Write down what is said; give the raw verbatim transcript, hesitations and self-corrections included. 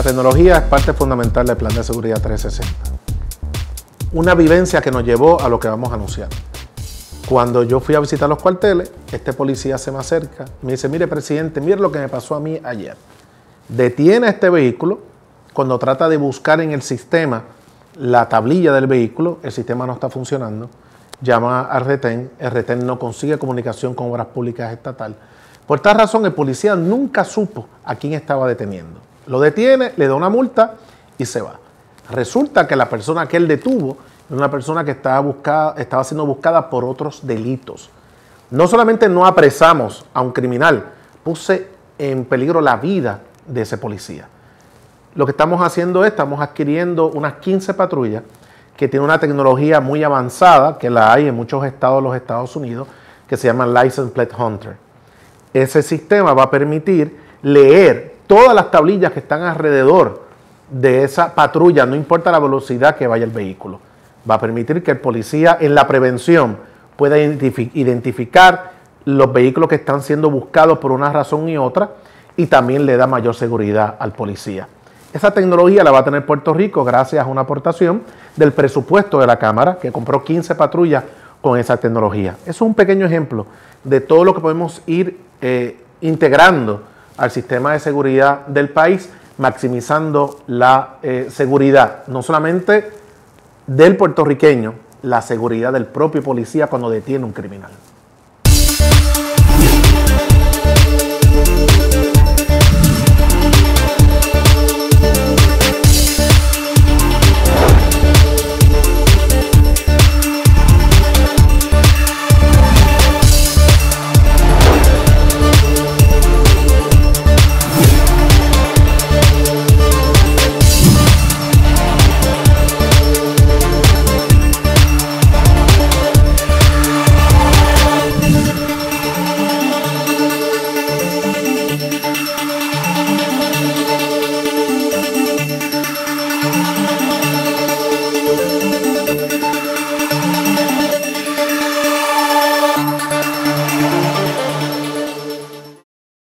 tecnología es parte fundamental del Plan de Seguridad trescientos sesenta. Una vivencia que nos llevó a lo que vamos a anunciar. Cuando yo fui a visitar los cuarteles, este policía se me acerca y me dice, mire, presidente, mire lo que me pasó a mí ayer. Detiene este vehículo, cuando trata de buscar en el sistema la tablilla del vehículo, el sistema no está funcionando, llama al retén, el retén no consigue comunicación con Obras Públicas Estatal. Por tal razón, el policía nunca supo a quién estaba deteniendo. Lo detiene, le da una multa y se va. Resulta que la persona que él detuvo era una persona que estaba, buscada, estaba siendo buscada por otros delitos. No solamente no apresamos a un criminal, puse en peligro la vida de ese policía. Lo que estamos haciendo es, estamos adquiriendo unas quince patrullas que tienen una tecnología muy avanzada, que la hay en muchos estados de los Estados Unidos, que se llama License Plate Hunter. Ese sistema va a permitir leer todas las tablillas que están alrededor de esa patrulla, no importa la velocidad que vaya el vehículo. Va a permitir que el policía en la prevención pueda identificar los vehículos que están siendo buscados por una razón y otra, y también le da mayor seguridad al policía. Esa tecnología la va a tener Puerto Rico gracias a una aportación del presupuesto de la Cámara, que compró quince patrullas con esa tecnología. Eso es un pequeño ejemplo de todo lo que podemos ir eh, integrando al sistema de seguridad del país, maximizando la eh, seguridad, no solamente del puertorriqueño, la seguridad del propio policía cuando detiene un criminal.